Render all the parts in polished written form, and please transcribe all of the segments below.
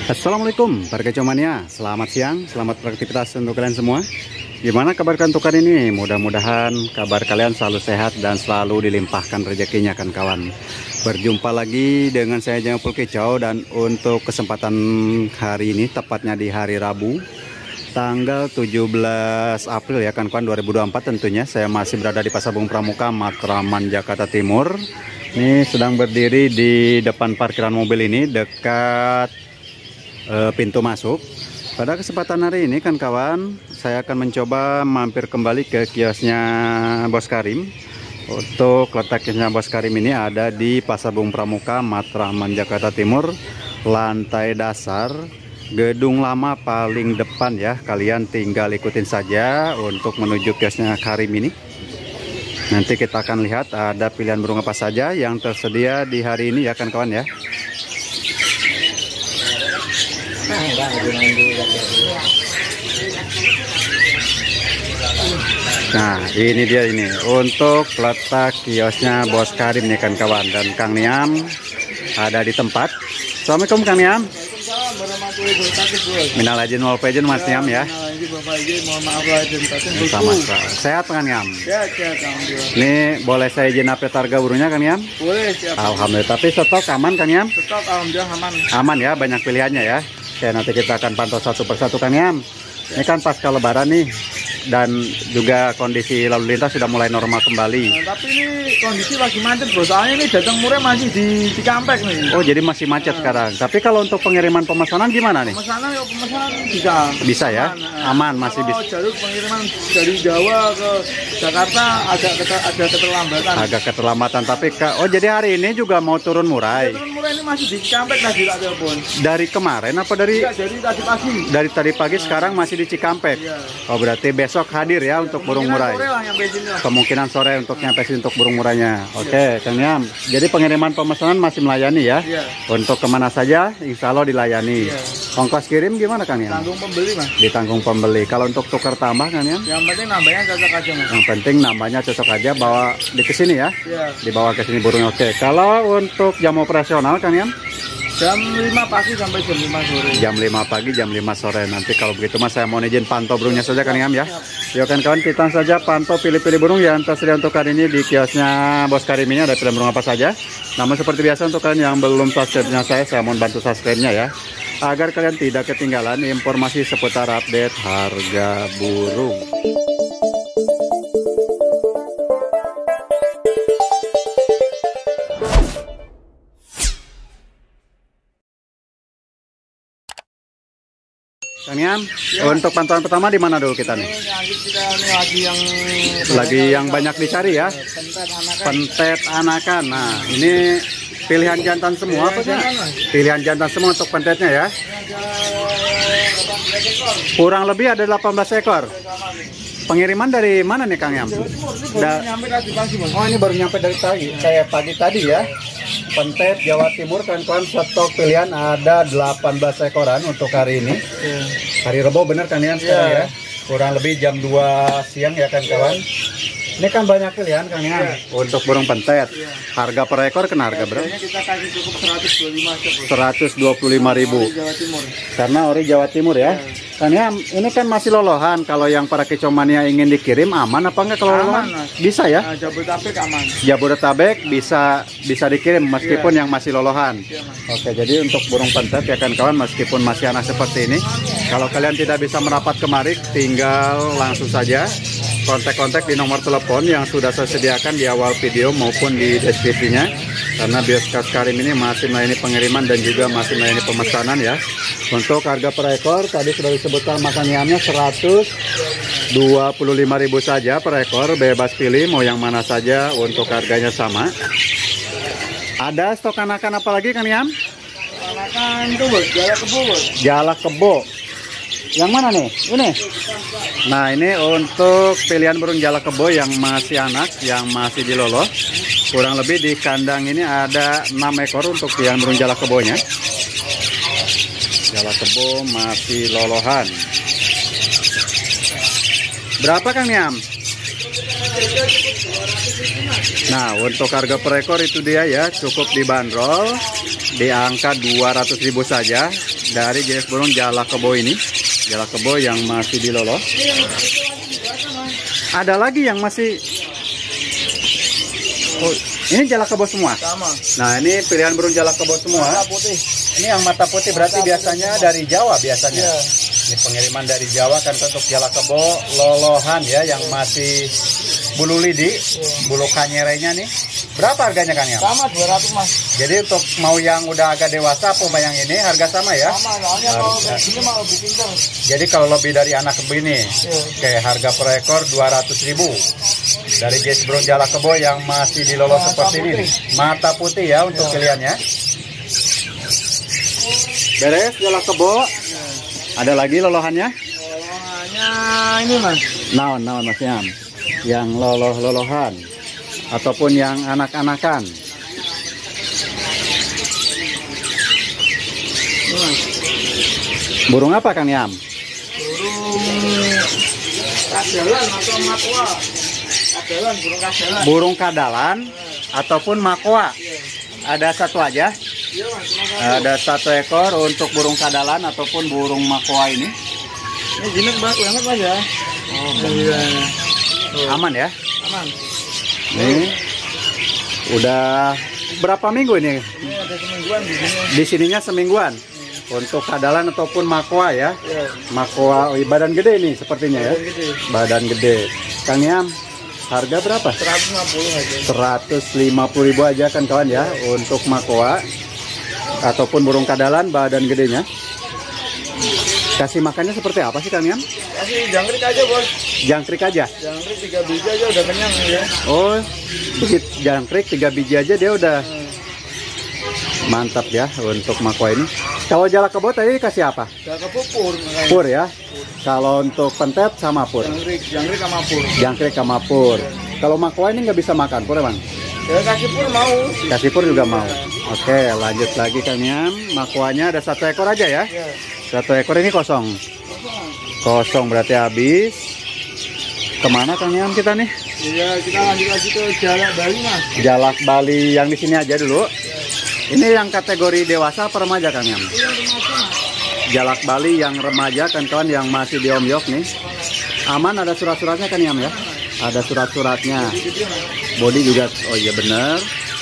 Assalamualaikum para kecomania, selamat siang, selamat beraktivitas untuk kalian semua. Gimana kabar kalian untuk hari ini? Mudah-mudahan kabar kalian selalu sehat dan selalu dilimpahkan rezekinya kan kawan. Berjumpa lagi dengan saya Jangpul Kicau, dan untuk kesempatan hari ini tepatnya di hari Rabu tanggal 17 April ya kan kawan 2024 tentunya. Saya masih berada di Pasar Bung Pramuka, Matraman, Jakarta Timur. Ini sedang berdiri di depan parkiran mobil ini dekat pintu masuk. Pada kesempatan hari ini kan kawan, saya akan mencoba mampir kembali ke kiosnya Bos Karim. Untuk letak kiosnya Bos Karim ini ada di Pasar Bung Pramuka, Matraman, Jakarta Timur, lantai dasar, gedung lama paling depan ya. Kalian tinggal ikutin saja untuk menuju kiosnya Karim ini. Nanti kita akan lihat ada pilihan burung apa saja yang tersedia di hari ini ya kan kawan ya. Nah ini dia ini untuk letak kiosnya Bos Karim nih kan kawan, dan Kang Niam ada di tempat. Assalamualaikum Kang Niam. Minal aidin wal faizin Mas Niam ya. Sama-sama. Sehat Kang Niam? Ini boleh saya izin update harga burungnya Kang Niam? Boleh, siap. Alhamdulillah. Tapi stok aman Kang Niam? Stok alhamdulillah aman. Aman ya, banyak pilihannya ya. Oke, nanti kita akan pantau satu persatu Kang Niam. Ini kan pasca lebaran nih, dan juga kondisi lalu lintas sudah mulai normal kembali. Nah, tapi ini kondisi lagi macet bro, soalnya ini datang murah masih di Cikampek nih. Oh jadi masih macet sekarang. Tapi kalau untuk pengiriman pemesanan gimana nih? Pemesanan bisa. Bisa ya? Aman, masih kalau bisa. jalur pengiriman dari Jawa ke Jakarta ada keterlambatan. Agak keterlambatan, tapi oh jadi hari ini juga mau turun murai. Turun murah ini masih di Cikampek tadi tak telepon. Dari kemarin apa dari? Enggak, dari tadi pagi. Dari tadi pagi sekarang masih di Cikampek. Iya. Oh berarti besok hadir ya untuk burung murai. Kemungkinan sore untuk nyampe sini untuk burung murainya. Oke, Kang Niam. Jadi pengiriman pemesanan masih melayani ya? Iya. Untuk kemana saja, insya Allah dilayani. Iya. Ongkos kirim gimana Kang Niam? Tanggung pembeli mas. Ditanggung pembeli. Kalau untuk tukar tambah Kang Niam? Yang penting nambahnya cocok aja mas. Yang penting nambahnya cocok aja, bawa di kesini ya? Iya. Dibawa ke sini burungnya. Oke. Kalau untuk jam operasional Kang Niam? Jam 5 pagi sampai jam 5 sore. Jam 5 pagi, jam 5 sore. Nanti kalau begitu mas saya mau izin pantau burungnya saja Kang Niam ya. Yuk kan kawan, kita saja pantau pilih-pilih burung yang tersedia untuk hari ini di kiosnya Bos Karim ini. Ada pilihan burung apa saja. Namun seperti biasa untuk kalian yang belum subscribe-nya saya mohon bantu subscribe-nya ya, agar kalian tidak ketinggalan informasi seputar update harga burung. Kang Niam, Ya. untuk pantauan pertama di mana dulu kita nih? Lagi yang banyak dicari ya. Pentet anakan. Nah, ini pilihan jantan semua apa sih? Pilihan jantan semua untuk pentetnya ya. Kurang lebih ada 18 ekor. Pengiriman dari mana nih Kang Niam? Oh ini baru nyampe dari tadi, kayak pagi tadi ya. Pentet Jawa Timur kan kawan, stok pilihan ada 18 ekoran untuk hari ini. Hari Rebo bener kan Niam sekarang ya? Kurang lebih jam 2 siang ya kan kawan. Ini kan banyak pilihan Kang Niam untuk burung pentet. Harga per ekor kena harga berapa? Kita kasih cukup 125 125.000. Jawa Timur. Karena ori Jawa Timur ya. Kang Niam, ini kan masih lolohan. Kalau yang para kecomania ingin dikirim aman apa enggak kalau lolohan? Bisa ya? Nah, Jabodetabek aman. Jabodetabek bisa dikirim meskipun yang masih lolohan. Iya, Oke, jadi untuk burung pentet ya kan kawan, meskipun masih anak seperti ini, kalau kalian tidak bisa merapat kemari, tinggal langsung saja kontak-kontak di nomor telepon yang sudah saya sediakan di awal video maupun di deskripsinya. Karena Bos Karim ini masih melayani pengiriman dan juga masih melayani pemesanan ya. Untuk harga per ekor tadi sudah disebutkan makanannya 125.000 saja per ekor, bebas pilih mau yang mana saja, untuk harganya sama. Ada stok anakan apa lagi Kang Niam? Anakan itu bos, Jalak Kebo bos. Jalak Kebo. Yang mana nih? Ini. Nah ini untuk pilihan burung Jalak Kebo yang masih anak, yang masih diloloh. Kurang lebih di kandang ini ada 6 ekor untuk pilihan burung Jalak Kebonya. Jalak Kebo masih lolohan. Berapa Kang Niam? Nah untuk harga per ekor itu dia ya, cukup dibanderol di angka 200.000 saja dari jenis burung jalak kebo ini. Jalak kebo yang masih diloloh. Ada lagi yang masih. Oh, ini jalak kebo semua. Sama. Nah, ini pilihan burung jalak kebo semua. Mata putih. Ini yang mata putih berarti biasanya dari Jawa biasanya. Iya. Ini pengiriman dari Jawa kan untuk jalak kebo lolohan ya yang masih bulu lidi, bulu kanyerenya nih. Berapa harganya kan ya? Sama 200 Mas. Jadi untuk mau yang udah agak dewasa apa yang ini harga sama ya? Sama, soalnya kalau kayak gini mau lebih pintar. Jadi kalau lebih dari anak begini, kayak harga per ekor 200.000. Dari jenis burung jalak kebo yang masih diloloh seperti ini nih. Mata putih ya untuk pilihannya. Beres jalak kebo. Ada lagi lolohannya? Lolohannya ini Mas. Naon Mas Yam? Yang loloh-lolohan ataupun yang anak-anakan. Burung apa Kang Yam? Burung kadalan atau makwa. Kadalan, burung kadalan. Burung kadalan ataupun makwa. Ada satu aja? Iya Mas, Ada satu ekor untuk burung kadalan ataupun burung makwa ini. ini jinak banget Mas ya. Oh, iya. Aman ya? Aman. Ini udah berapa minggu ini? Ini ada semingguan di sini. Di sininya semingguan. Untuk kadalan ataupun makwa ya. Iya. Makwa badan gede nih sepertinya ya. Gitu. Badan gede. Kang Yam, harga berapa? 150 aja. 150.000 aja kan kawan ya untuk makwa ataupun burung kadalan badan gedenya. Kasih makannya seperti apa sih Kang Yam? Kasih jangkrik aja Bos. Jangkrik aja. Jangkrik 3 biji aja udah kenyang ya. Oh, begitu jangkrik 3 biji aja dia udah mantap ya untuk makwa ini. Kalau jalak kebo tadi kasih apa? Jangkrik pur. Pur ya. Kalau untuk pentet sama pur. Jangkrik sama pur. Jangkrik sama pur. Kalau makwa ini nggak bisa makan pur Bang? Ya kasih pur mau. Kasih pur juga mau. Oke, lanjut lagi Kang Yam. Makwanya ada 1 ekor aja ya? Ya. 1 ekor ini kosong. Kosong berarti habis. Kemana Kang Yam kita nih? Iya, kita lanjut lagi ke Jalak Bali Mas. Jalak Bali yang di sini aja dulu. Ini yang kategori dewasa apa remaja Kang Yam? Iya, remaja Mas. Jalak Bali yang remaja kan kawan yang masih di omyok nih. Aman, ada surat-suratnya kan Yam ya? Ada surat-suratnya. Bodi juga, oh iya bener.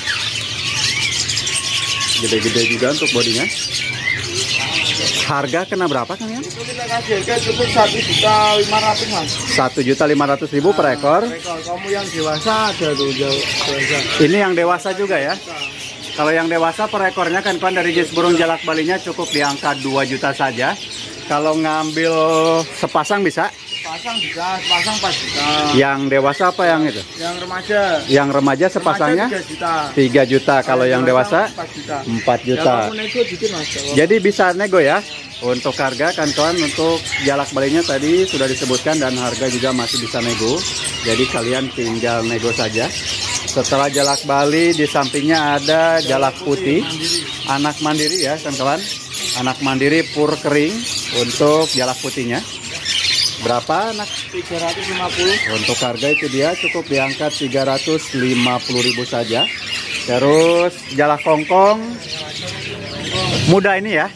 Gede-gede juga untuk bodinya. Harga kena berapa Kang Yam? Itu kita kasih harga cukup 1.500.000 Mas. 1.500.000 per ekor. Kamu yang dewasa ada tuh dewasa. Ini yang dewasa juga ya? Kalau yang dewasa per ekornya kan kawan dari jenis burung jalak balinya cukup di angka 2 juta saja. Kalau ngambil sepasang bisa? Pasang bisa, pasang 4 juta. Yang dewasa apa yang itu? Yang remaja. Yang remaja sepasangnya? 3 juta. 3 juta. Kalau yang dewasa? 4 juta. 4 juta. Ya, kamu nego dikit Mas. Jadi bisa nego ya? Untuk harga kan kawan untuk jalak balinya tadi sudah disebutkan dan harga juga masih bisa nego. Jadi kalian tinggal nego saja. Setelah jalak Bali di sampingnya ada jalak putih anak mandiri ya kan kawan. Anak mandiri pur kering untuk jalak putihnya. Berapa anak? 350. Untuk harga itu dia cukup di angka 350.000 saja. Terus jalak kongkong muda ini ya.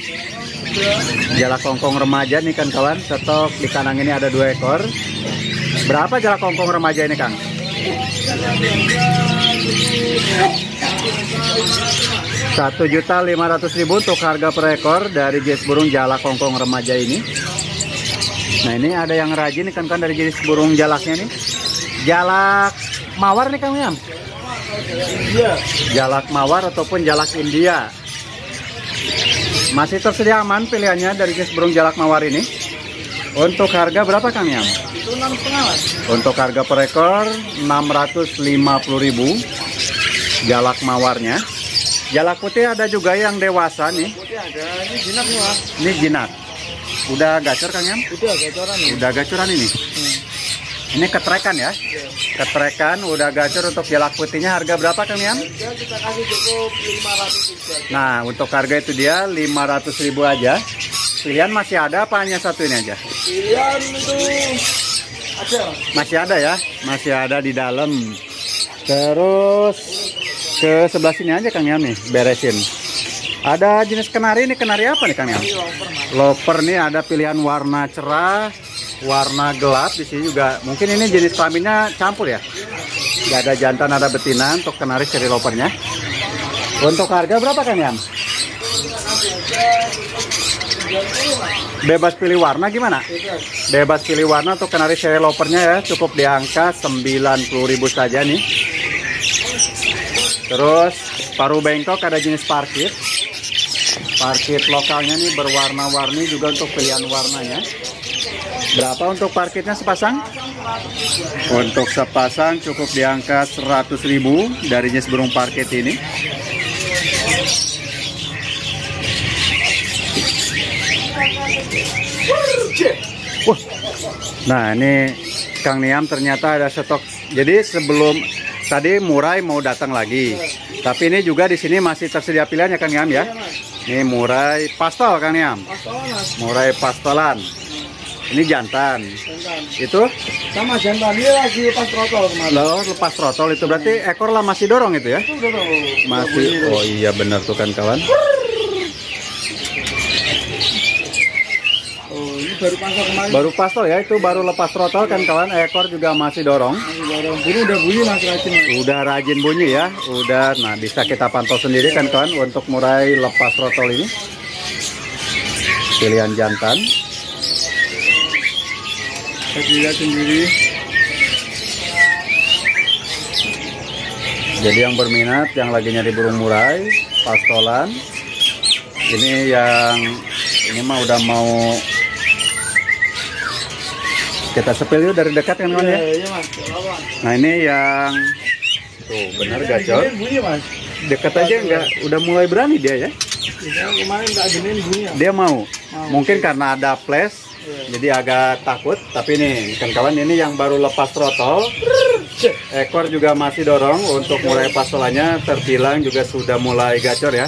Jalak kongkong remaja nih kan kawan. Stok di kanang ini ada 2 ekor. Berapa jalak kongkong remaja ini Kang? 1.500.000 untuk harga per ekor dari jenis burung jalak kongkong remaja ini. Nah ini ada yang rajin nih kan dari jenis burung jalaknya nih. Jalak mawar nih Kang Yam. Iya. Jalak mawar ataupun jalak India. Masih tersedia aman pilihannya dari jenis burung jalak mawar ini. Untuk harga berapa Kang Yam? Itu 6,5 Mas. Untuk harga per ekor 650.000 jalak mawarnya. Jalak putih ada juga yang dewasa nih. Putih ada, ini jinak nih Mas. Ini jinak. Udah gacor Kang Yam? Udah gacoran nih. Udah gacoran ini. Ini ketrekan ya. Ketrekan udah gacor untuk jalak putihnya harga berapa Kang Yam? Harga kita kasih cukup 500 Nah, untuk harga itu dia 500.000 aja. Pilihan masih ada apa hanya satu ini aja? Pilihan itu ada. Masih ada ya, masih ada di dalam. Terus ke sebelah sini aja Kang Yam nih, beresin. Ada jenis kenari, ini kenari apa nih Kang Yam? Loper nih, ada pilihan warna cerah, warna gelap. Di sini juga mungkin ini jenis kelaminnya campur ya. Ada jantan, ada betina untuk kenari seri lopernya. Untuk harga berapa Kang Yam? Bebas pilih warna gimana? Bebas pilih warna untuk kenari seri lopernya ya, cukup di angka 90.000 saja nih. Terus paruh bengkok ada jenis parkit. Parkit lokalnya nih berwarna-warni juga untuk pilihan warnanya. Berapa untuk parkitnya sepasang? Untuk sepasang cukup di angka 100.000 dari jenis burung parkit ini. Nah ini Kang Niam ternyata ada stok. Jadi sebelum tadi murai mau datang lagi, tapi ini juga di sini masih tersedia pilihan ya Kang Niam ya. Ini murai pastol Kang Niam. Murai pastolan. Ini jantan. Itu sama jantan ini lagi lepas trotol kemarin. Loh, lepas trotol itu berarti ekor lah masih dorong itu ya? Itu dorong. Masih. Oh iya benar tuh kan kawan. Oh, ini baru pasok kemarin. Baru pastol ya, itu baru lepas trotol kan kawan. Ekor juga masih dorong. Masih dorong. Ini udah bunyi Mas rajin. Udah rajin bunyi ya. Udah. Nah, bisa kita pantau sendiri kan kawan untuk murai lepas trotol ini. Pilihan jantan. Bisa dilihat sendiri. Jadi yang berminat, yang lagi nyari burung murai, pastolan, ini mah udah mau kita sepil yuk dari dekat kan kawan ya. Iya Mas. Nah ini yang tuh benar gacor. Bunyi Mas. Dekat aja enggak, udah mulai berani dia ya. Kemarin tak genin bunyi. Dia mau. Mungkin karena ada flash. Jadi agak takut, tapi nih kan kawan ini yang baru lepas throttle, ekor juga masih dorong untuk murai pastolannya terbilang juga sudah mulai gacor ya.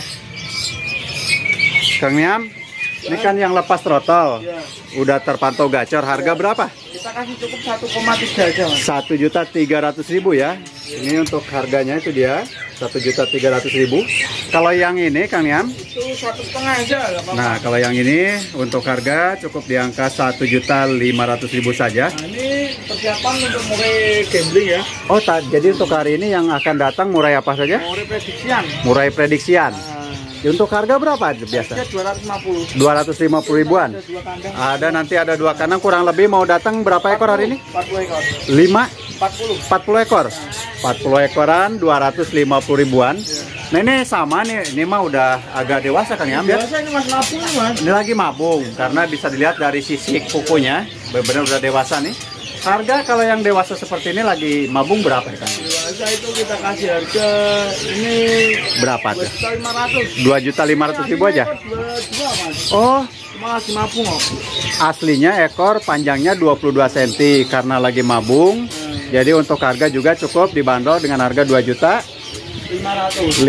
Kang Niam, ini kan yang lepas throttle, udah terpantau gacor, harga berapa? Kita kasih cukup 1,3 aja Mas. 1.300.000 ya. Ini untuk harganya itu dia 1.300.000. Kalau yang ini Kang Niam? Itu 1,5 aja. Nah kalau yang ini untuk harga cukup di angka 1.500.000 saja. Nah, ini persiapan untuk murai gambling ya. Oh jadi untuk hari ini yang akan datang murai apa saja? Murai prediksian. Murai prediksian. Nah, Untuk harga berapa biasa? 250. 250 ribuan. Ada 2 kandang. Ada nanti ada 2 kandang, kurang lebih mau datang berapa ekor hari ini? 40 ekor. 5? 40 ekor. 40 ekoran 250 ribuan. Nah ini sama nih, ini mah udah agak dewasa kan ya? Biasa ini Mas mabung nih Mas. Ini lagi mabung karena bisa dilihat dari sisik kukunya, benar-benar udah dewasa nih. Harga kalau yang dewasa seperti ini lagi mabung berapa ya kan? Dewasa itu kita kasih harga ini Berapa tuh? 2.500.000. 2.500.000 aja. 22 Mas. Oh, Cuma lagi mabung kok. aslinya ekor panjangnya 22 cm karena lagi mabung. Jadi untuk harga juga cukup dibanderol dengan harga 2.500.000.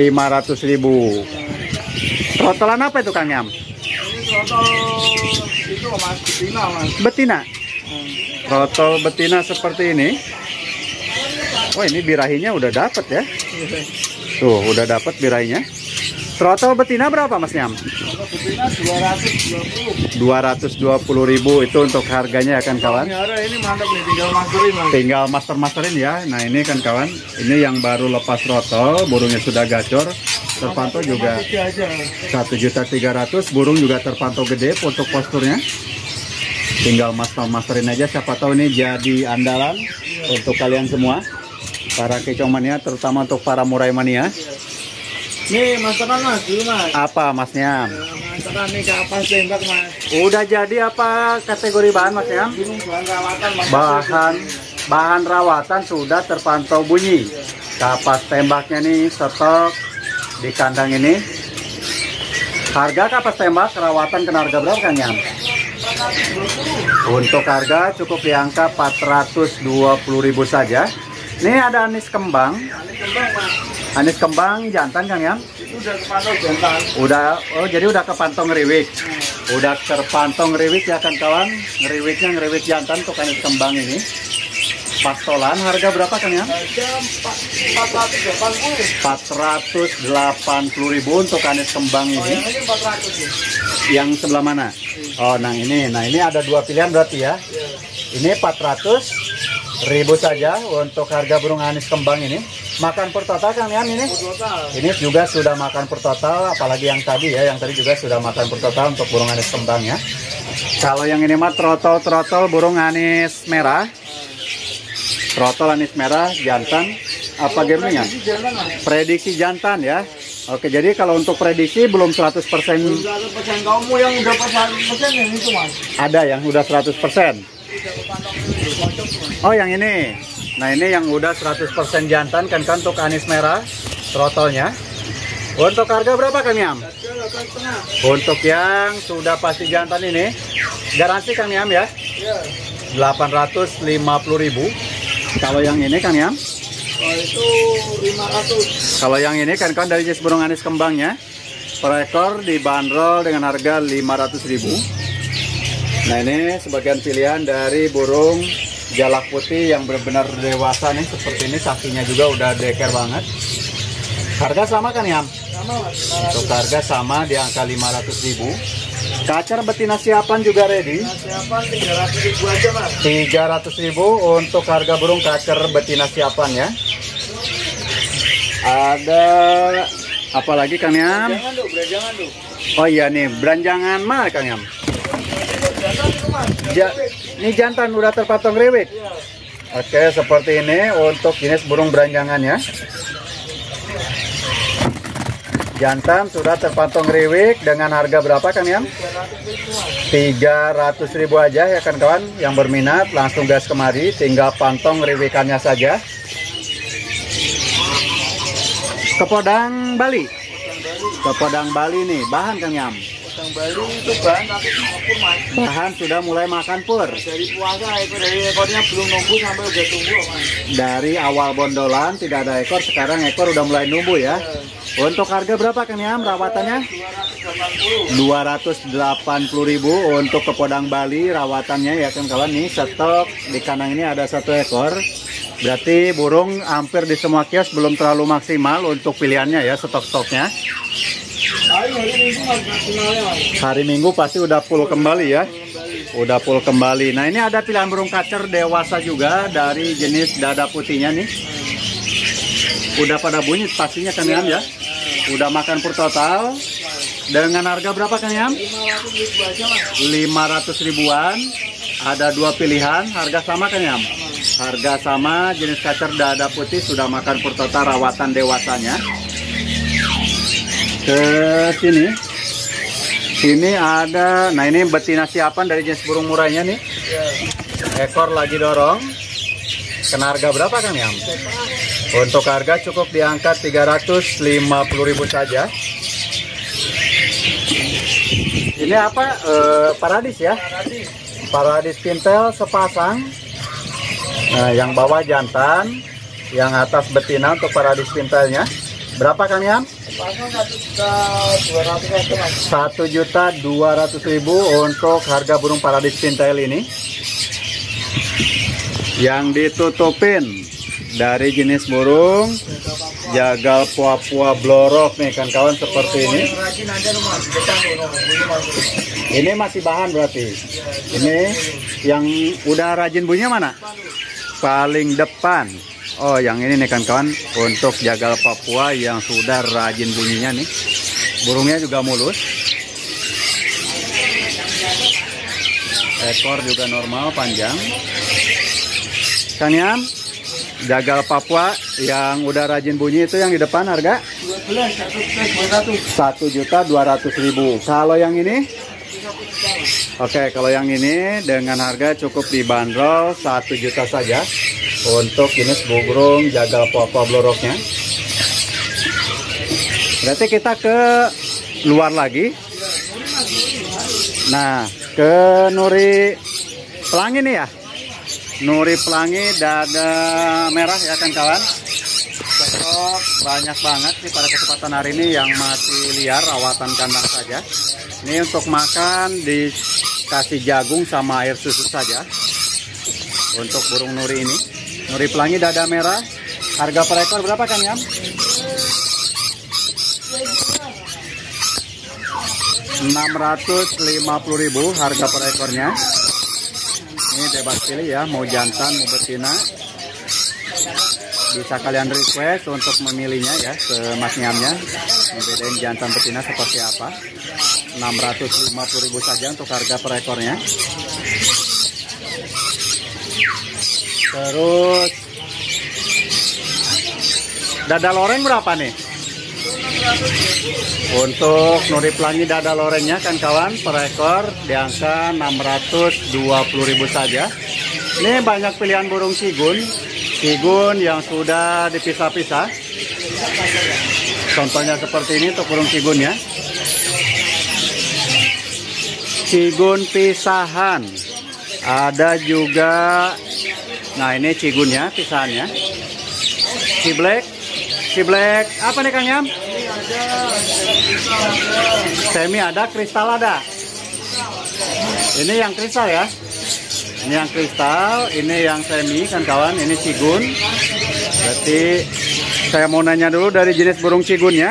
Trotolan apa itu Kang Yam? Ini trotol itu Mas, betina Mas. Betina. Trotol betina seperti ini. Oh ini birahinya udah dapet ya. Tuh udah dapet birahinya. Trotol betina berapa Mas Nyam? Trotol betina 220. 220.000 itu untuk harganya ya kan kawan. Ini mantap nih, tinggal masterin Mas. Tinggal masterin ya. Nah ini kan kawan, ini yang baru lepas trotol, burungnya sudah gacor, terpantau juga 1.300.000, burung juga terpantau gede untuk posturnya. Tinggal masterin aja, siapa tahu ini jadi andalan untuk kalian semua, para kecoa mania, terutama untuk para murai mania. Nih masteran Mas, dulu Mas. Apa Masnya? Masteran nih kapas tembak Mas. Udah jadi apa kategori bahan Mas ya? Bingung bahan rawatan Mas. Bahan rawatan sudah terpantau bunyi. Kapas tembaknya nih stok di kandang ini. Harga kapas tembak rawatan kena harga berapa kan ya? Untuk harga cukup di angka 420.000 saja. Ini ada anis kembang. Anis kembang jantan Kang ya? Itu udah kepantau jantan. Oh jadi udah kepantau ngeriwik. Udah terpantau ngeriwik ya kan kawan. Ngeriwiknya ngeriwik jantan untuk anis kembang ini. pastolan harga berapa Kang Yam? Harga 480. 480.000 untuk anis kembang Oh, ini. yang ini 400 ya. Yang sebelah mana? Oh, nah ini ada dua pilihan berarti ya. Iya. Ini 400.000 saja untuk harga burung anis kembang ini. Makan per total Kang Yam ini? Total. Ini juga sudah makan per total, apalagi yang tadi ya, yang tadi juga sudah makan per total untuk burung anis kembang ya. Kalau yang ini mah trotol burung anis merah. Trotol anis merah jantan apa gamenya? Prediksi jantan ya. Oke, jadi kalau untuk prediksi belum 100%. 100% kamu yang udah 100% yang itu Mas. Ada yang udah 100%. Oh, yang ini. Nah, ini yang udah 100% jantan kan untuk anis merah trotolnya. Untuk harga berapa Kang Yam? Untuk yang sudah pasti jantan ini, garansi Kang Yam ya? Iya. 850.000. Kalau yang ini Kang Yam? Oh, itu 500. Kalau yang ini kan dari jenis burung anis kembangnya, per ekor dibanderol dengan harga 500.000. Nah, ini sebagian pilihan dari burung jalak putih yang benar-benar dewasa nih, seperti ini, sakinya juga udah deker banget. Harga sama kan Yam? Sama Mas. Untuk harga sama di angka 500.000. Kacar betina siapan juga ready. Siapa 300.000 aja Mas. 300.000 untuk harga burung kacar betina siapan ya. Ada apa lagi Kang Yam? Jangan tuh, beranjangan tuh. Oh iya nih, beranjangan mana Kang Yam? Jangan itu Mas. Ini jantan udah terpatung riwik. Iya. Oke, seperti ini untuk jenis burung beranjangan ya. Jantan sudah terpatung riwik dengan harga berapa Kang Yam? 300.000 aja ya kan kawan. Yang berminat langsung gas kemari, tinggal pantong riwikannya saja. Kepodang Bali. Kepodang Bali nih, bahan Kang Yam. Kepodang Bali itu bahan tapi maupun Mas. Bahan sudah mulai makan pur. Dari puasa itu dari ekornya belum nunggu sampai udah tumbuh Mas. Dari awal bondolan tidak ada ekor, sekarang ekor udah mulai numbuh ya. Untuk harga berapa Kang Yam rawatannya? 280.000 untuk kepodang Bali rawatannya ya kan kawan. Nih stok di kandang ini ada 1 ekor. Berarti burung hampir di semua kios belum terlalu maksimal untuk pilihannya ya, stok-stoknya. Hari Minggu Mas maksimalnya Mas. Hari Minggu pasti udah full kembali ya. Udah full kembali. Nah, ini ada pilihan burung kacer dewasa juga dari jenis dada putihnya nih. Udah pada bunyi pastinya Kang Yam ya. Udah makan per total. Dengan harga berapa Kang Yam? 500.000 aja Mas. 500 ribuan. Ada 2 pilihan, harga sama Kang Yam. Harga sama, jenis kacer dada putih sudah makan per total rawatan dewasanya. Ke sini. Sini ada, nah ini betina siapan dari jenis burung murahnya nih. Ekor lagi dorong. Kena harga berapa Kang Yam? Untuk harga cukup diangkat 350.000 saja. Ini apa? Paradis ya? Paradis pintel sepasang. Nah, yang bawah jantan, yang atas betina untuk paradis pintelnya. Berapa Kang Yam? Pasang 1.200.000 aja Mas. 1.200.000 untuk harga burung paradis pintel ini. Yang ditutupin dari jenis burung jagal puapua blorok nih kan kawan, seperti ini. Ini masih bahan berarti. Ini yang udah rajin bunyinya mana? Paling depan. Oh, yang ini nih kan kawan, untuk jagal Papua yang sudah rajin bunyinya nih. Burungnya juga mulus. Ekor juga normal panjang. Kang Yam, jagal Papua yang udah rajin bunyi itu yang di depan harga 1.200.000. Kalau yang ini? Oke, kalau yang ini dengan harga cukup dibanderol 1 juta saja untuk jenis burung jagal Papua bloroknya. Berarti kita ke luar lagi. Nah, ke Nuri Pelangi nih ya. Nuri Pelangi dada merah ya kan kawan. Stok banyak banget nih pada kesempatan hari ini yang masih liar, rawatan kandang saja. Ini untuk makan dikasih jagung sama air susu saja untuk burung Nuri ini. Nuri pelangi dada merah. Harga per ekor berapa Kang Yam? 650.000 harga per ekornya. Ini bebas pilih ya, mau jantan mau betina. Bisa kalian request untuk memilihnya ya ke Mas Nyamnya. Membedain jantan betina seperti apa. 650.000 saja untuk harga per ekornya. Terus dada loreng berapa nih? Untuk Nuri pelangi dada lorengnya kan kawan, per ekor di angka 620.000 saja. Ini banyak pilihan burung cigun. Cigun yang sudah dipisah-pisah. Contohnya seperti ini untuk burung cigun ya. Cigun pisahan. Ada juga, nah ini cigunnya, pisahannya. Ciblek apa nih Kang Yam? Semi ada, kristal ada. Ini yang kristal ya. Ini yang kristal, ini yang semi kan kawan, ini cigun. Berarti saya mau nanya dulu dari jenis burung cigunnya.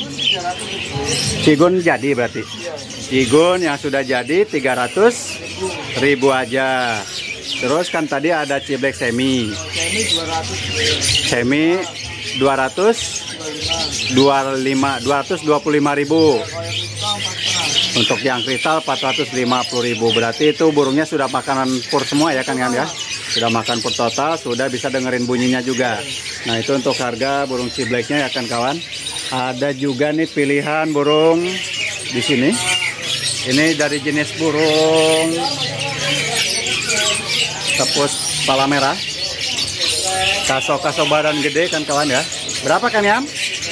Cigun jadi berarti. Cigun yang sudah jadi 300.000 aja. Terus kan tadi ada ciblek semi. Semi 225.000. Untuk yang kristal 450.000. Berarti itu burungnya sudah makanan pur semua ya Kang Yam ya. Sudah makan pur total, sudah bisa dengerin bunyinya juga. Nah, itu untuk harga burung cibleknya ya kan kawan. Ada juga nih pilihan burung di sini. Ini dari jenis burung tepus kepala merah. Kaso badan gede kan kawan ya. Berapa Kang Yam?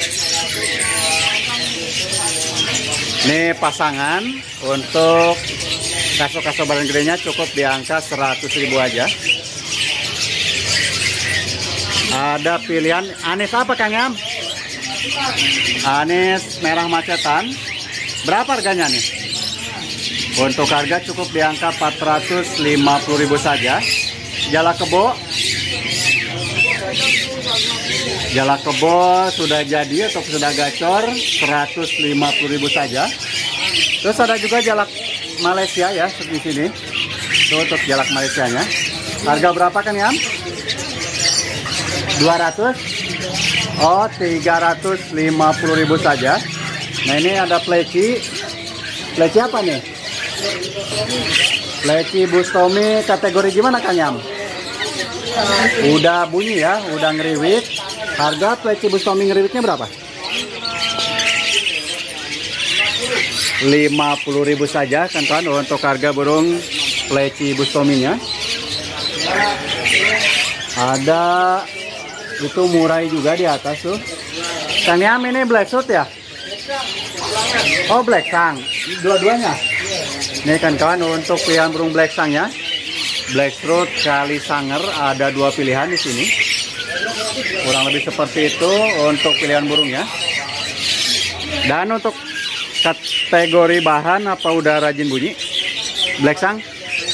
Ini pasangan untuk kaso badan gedenya cukup di angka 100.000 aja. Ada pilihan anis apa Kang Yam? Anis merah macetan. Berapa harganya nih? Untuk harga cukup di angka 450.000 saja. Jala kebo. Jala kebo sudah jadi atau sudah gacor 150.000 saja. Terus ada juga jalak Malaysia ya di sini. Itu untuk jalak Malaysianya. Harga berapa kan ya? 200? Oh, 350.000 saja. Nah, ini ada pleci. Pleci apa nih? Pleci Bustomi kategori gimana Kang Yam? Udah bunyi ya, udah ngeriwit. Harga pleci Bustomi ngeriwitnya berapa? 50.000 saja kan kawan untuk harga burung pleci Bustominya. Ada itu murai juga di atas tuh. Kang Yam ini black shoot ya? Oh, black sang. Dua-duanya. Ini kan kawan untuk pilihan burung black sang ya. Black throat kali sanger ada dua pilihan di sini. Kurang lebih seperti itu untuk pilihan burungnya. Dan untuk kategori bahan apa udah rajin bunyi? Black sang?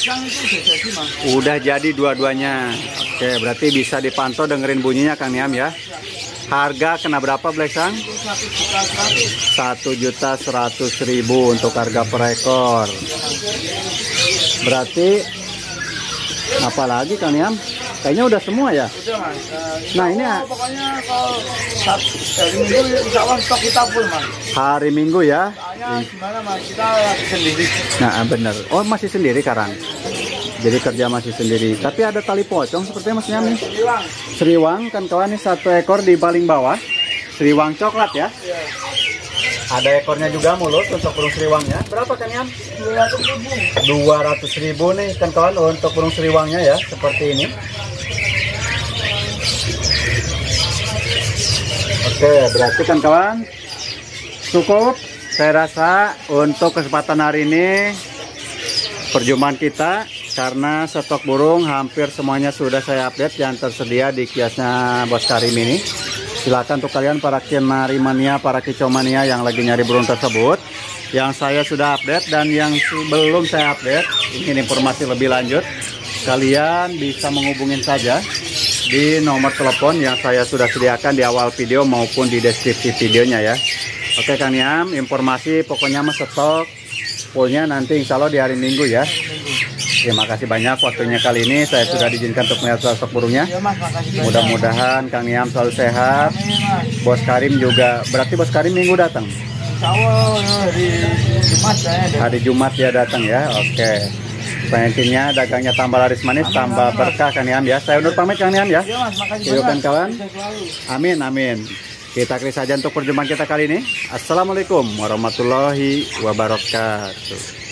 Udah jadi dua-duanya. Oke, berarti bisa dipantau dengerin bunyinya Kang Yam ya. Harga kena berapa Black Sang? 1.100.000 untuk harga per ekor. Berarti apalagi Kang Yam? Kayaknya udah semua ya. Udah Mas. Nah ini pokoknya kalau hari Minggu insya Allah stok kita full Mas. hari Minggu ya. Soalnya gimana Mas, kita lagi sendiri. Nah bener. Oh masih sendiri sekarang. Jadi kerja masih sendiri. Tapi ada tali pocong sepertinya Mas Nyam nih. Sriwang kan kawan nih, satu ekor di paling bawah. Sriwang coklat ya. Iya. Ada ekornya juga mulut untuk burung sriwangnya. Berapa kan Nyam? 200.000 nih kan kawan untuk burung sriwangnya ya. Seperti ini. Oke, berarti kan kawan cukup. Saya rasa untuk kesempatan hari ini perjumpaan kita, karena stok burung hampir semuanya sudah saya update yang tersedia di kiosnya Bos Karim ini. Silakan untuk kalian para kenari mania, para kicau mania yang lagi nyari burung tersebut, yang saya sudah update dan yang belum saya update, ingin informasi lebih lanjut, kalian bisa menghubungin saja di nomor telepon yang saya sudah sediakan di awal video maupun di deskripsi videonya ya. Oke Kang Niam, informasi pokoknya mas stok fullnya nanti insya Allah di hari Minggu ya. Terima kasih banyak waktunya kali ini. Saya sudah diizinkan untuk melihat stok burungnya. Mudah-mudahan Kang Niam selalu sehat. Bos Karim juga, berarti Bos Karim Minggu datang? Insya Allah hari Jumat hari Jumat ya datang ya. Oke. Intinya dagangnya tambah laris manis, tambah berkah Kang Niam ya. Saya undur pamit Kang Niam ya. Yuk kawan. Amin amin. Kita akhiri saja untuk perjumpaan kita kali ini. Assalamualaikum warahmatullahi wabarakatuh.